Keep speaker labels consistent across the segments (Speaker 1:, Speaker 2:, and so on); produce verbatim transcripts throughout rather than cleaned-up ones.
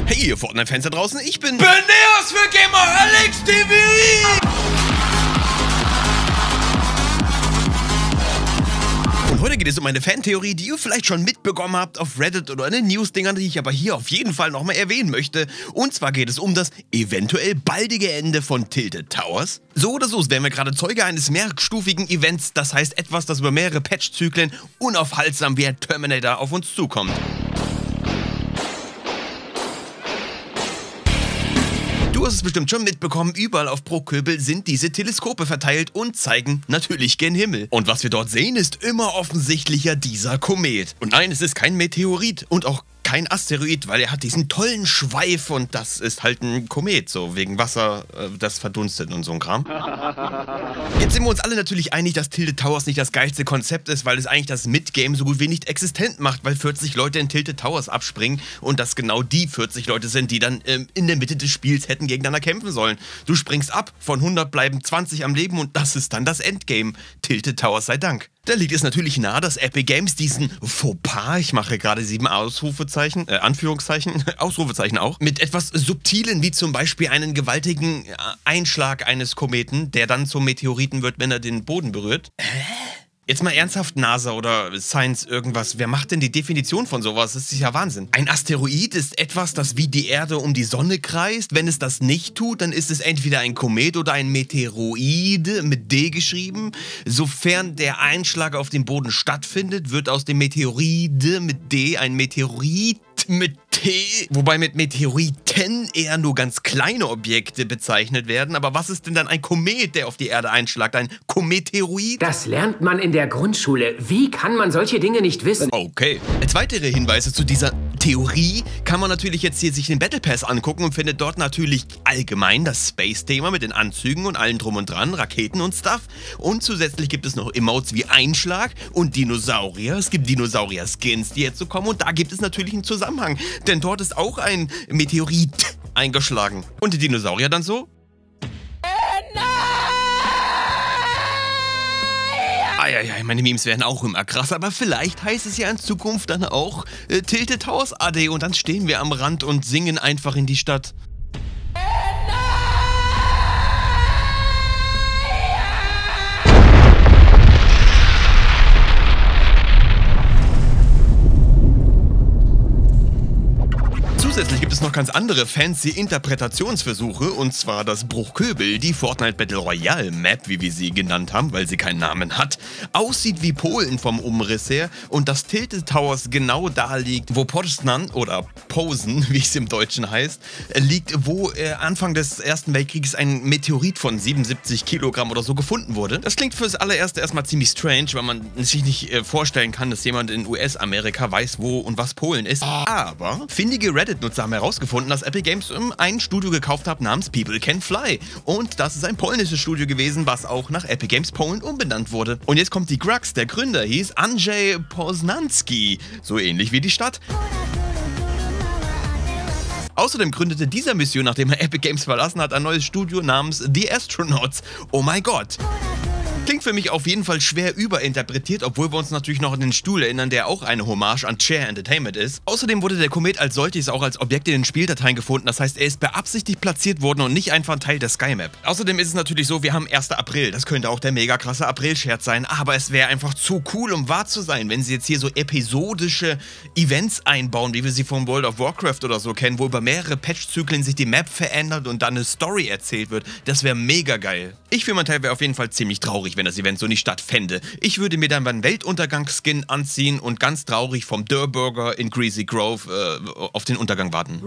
Speaker 1: Hey ihr Fortnite-Fans da draußen, ich bin
Speaker 2: Beneos für Gamer Alex T V!
Speaker 1: Und heute geht es um eine Fantheorie, die ihr vielleicht schon mitbekommen habt auf Reddit oder in den News-Dingern, die ich aber hier auf jeden Fall nochmal erwähnen möchte. Und zwar geht es um das eventuell baldige Ende von Tilted Towers. So oder so wären wir gerade Zeuge eines mehrstufigen Events, das heißt etwas, das über mehrere Patch-Zyklen unaufhaltsam wie ein Terminator auf uns zukommt. Du hast es bestimmt schon mitbekommen, überall auf Bruchköbel sind diese Teleskope verteilt und zeigen natürlich gen Himmel. Und was wir dort sehen, ist immer offensichtlicher dieser Komet. Und nein, es ist kein Meteorit und auch kein Asteroid, weil er hat diesen tollen Schweif und das ist halt ein Komet, so wegen Wasser, äh, das verdunstet und so ein Kram. Jetzt sind wir uns alle natürlich einig, dass Tilted Towers nicht das geilste Konzept ist, weil es eigentlich das Mid-Game so gut wie nicht existent macht, weil vierzig Leute in Tilted Towers abspringen und das genau die vierzig Leute sind, die dann ähm, in der Mitte des Spiels hätten gegeneinander kämpfen sollen. Du springst ab, von hundert bleiben zwanzig am Leben und das ist dann das Endgame. Tilted Towers sei Dank. Da liegt es natürlich nahe, dass Epic Games diesen Fauxpas, ich mache gerade sieben Ausrufezeichen, äh, Anführungszeichen, Ausrufezeichen auch, mit etwas Subtilen, wie zum Beispiel einen gewaltigen Einschlag eines Kometen, der dann zum Meteoriten wird, wenn er den Boden berührt. Hä? Jetzt mal ernsthaft, NASA oder Science irgendwas, wer macht denn die Definition von sowas? Das ist ja Wahnsinn. Ein Asteroid ist etwas, das wie die Erde um die Sonne kreist. Wenn es das nicht tut, dann ist es entweder ein Komet oder ein Meteoroid mit D geschrieben. Sofern der Einschlag auf dem Boden stattfindet, wird aus dem Meteoroide mit D ein Meteorit mit T, wobei mit Meteoriten eher nur ganz kleine Objekte bezeichnet werden. Aber was ist denn dann ein Komet, der auf die Erde einschlagt? Ein Kometeroid?
Speaker 3: Das lernt man in der Grundschule. Wie kann man solche Dinge nicht wissen?
Speaker 1: Okay. Als weitere Hinweise zu dieser Theorie kann man natürlich jetzt hier sich den Battle Pass angucken und findet dort natürlich allgemein das Space-Thema mit den Anzügen und allem drum und dran, Raketen und Stuff. Und zusätzlich gibt es noch Emotes wie Einschlag und Dinosaurier. Es gibt Dinosaurier-Skins, die jetzt so kommen und da gibt es natürlich einen Zusammenhang. Denn dort ist auch ein Meteorit eingeschlagen. Und die Dinosaurier dann so? Eieiei, meine Memes werden auch immer krasser, aber vielleicht heißt es ja in Zukunft dann auch äh, Tilted Towers A D und dann stehen wir am Rand und singen einfach in die Stadt. Zusätzlich gibt es noch ganz andere fancy Interpretationsversuche, und zwar das Bruchköbel, die Fortnite Battle Royale Map, wie wir sie genannt haben, weil sie keinen Namen hat, aussieht wie Polen vom Umriss her und das Tilted Towers genau da liegt, wo Poznan oder Posen, wie es im Deutschen heißt, liegt, wo äh, Anfang des Ersten Weltkriegs ein Meteorit von siebenundsiebzig Kilogramm oder so gefunden wurde. Das klingt fürs allererste erstmal ziemlich strange, weil man sich nicht äh, vorstellen kann, dass jemand in U S-Amerika weiß, wo und was Polen ist. Aber findige Reddit-Nutzer haben herausgefunden, dass Epic Games ein Studio gekauft hat namens People Can Fly. Und das ist ein polnisches Studio gewesen, was auch nach Epic Games Polen umbenannt wurde. Und jetzt kommt die Grux, der Gründer hieß Andrzej Poznanski, so ähnlich wie die Stadt. Außerdem gründete dieser Mission, nachdem er Epic Games verlassen hat, ein neues Studio namens The Astronauts. Oh mein Gott! Klingt für mich auf jeden Fall schwer überinterpretiert, obwohl wir uns natürlich noch an den Stuhl erinnern, der auch eine Hommage an Chair Entertainment ist. Außerdem wurde der Komet als solches auch als Objekt in den Spieldateien gefunden, das heißt, er ist beabsichtigt platziert worden und nicht einfach ein Teil der Skymap. Außerdem ist es natürlich so, wir haben ersten April, das könnte auch der mega krasse April-Scherz sein, aber es wäre einfach zu cool, um wahr zu sein, wenn sie jetzt hier so episodische Events einbauen, wie wir sie von World of Warcraft oder so kennen, wo über mehrere Patch-Zyklen sich die Map verändert und dann eine Story erzählt wird. Das wäre mega geil. Ich für meinen Teil wäre auf jeden Fall ziemlich traurig, wenn das Event so nicht stattfände. Ich würde mir dann meinen Weltuntergangsskin anziehen und ganz traurig vom Durburger in Greasy Grove äh, auf den Untergang warten.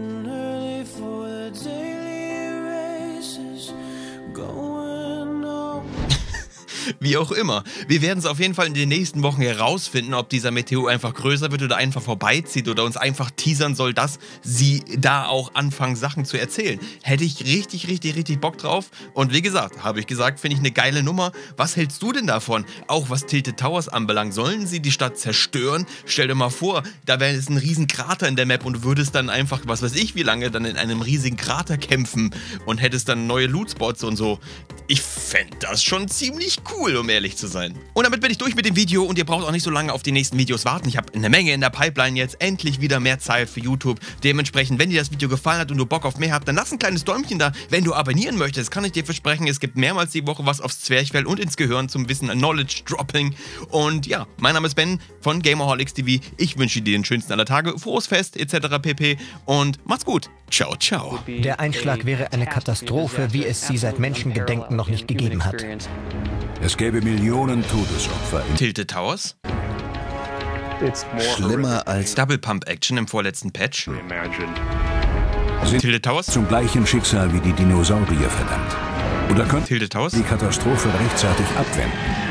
Speaker 1: Wie auch immer. Wir werden es auf jeden Fall in den nächsten Wochen herausfinden, ob dieser Meteor einfach größer wird oder einfach vorbeizieht oder uns einfach teasern soll, dass sie da auch anfangen, Sachen zu erzählen. Hätte ich richtig, richtig, richtig Bock drauf. Und wie gesagt, habe ich gesagt, finde ich eine geile Nummer. Was hältst du denn davon? Auch was Tilted Towers anbelangt, sollen sie die Stadt zerstören? Stell dir mal vor, da wäre es ein riesen Krater in der Map und du würdest dann einfach, was weiß ich wie lange, dann in einem riesigen Krater kämpfen und hättest dann neue Lootspots und so. Ich fände das schon ziemlich cool, um ehrlich zu sein. Und damit bin ich durch mit dem Video und ihr braucht auch nicht so lange auf die nächsten Videos warten. Ich habe eine Menge in der Pipeline jetzt, endlich wieder mehr Zeit für YouTube. Dementsprechend, wenn dir das Video gefallen hat und du Bock auf mehr habt, dann lass ein kleines Däumchen da. Wenn du abonnieren möchtest, kann ich dir versprechen, es gibt mehrmals die Woche was aufs Zwerchfell und ins Gehirn zum Wissen Knowledge Dropping. Und ja, mein Name ist Ben von Gamerholics T V. Ich wünsche dir den schönsten aller Tage, frohes Fest et cetera pp. Und macht's gut. Ciao, ciao.
Speaker 4: Der Einschlag wäre eine Katastrophe, wie es sie seit Menschengedenken noch nicht gegeben hat.
Speaker 5: Es gäbe Millionen Todesopfer in
Speaker 1: Tilted Towers.
Speaker 6: Schlimmer als
Speaker 1: Double Pump Action im vorletzten Patch.
Speaker 5: sind
Speaker 1: Tilted Towers.
Speaker 5: zum gleichen Schicksal wie die Dinosaurier verdammt. Oder könnten
Speaker 1: Tilted Towers.
Speaker 5: die Katastrophe rechtzeitig abwenden.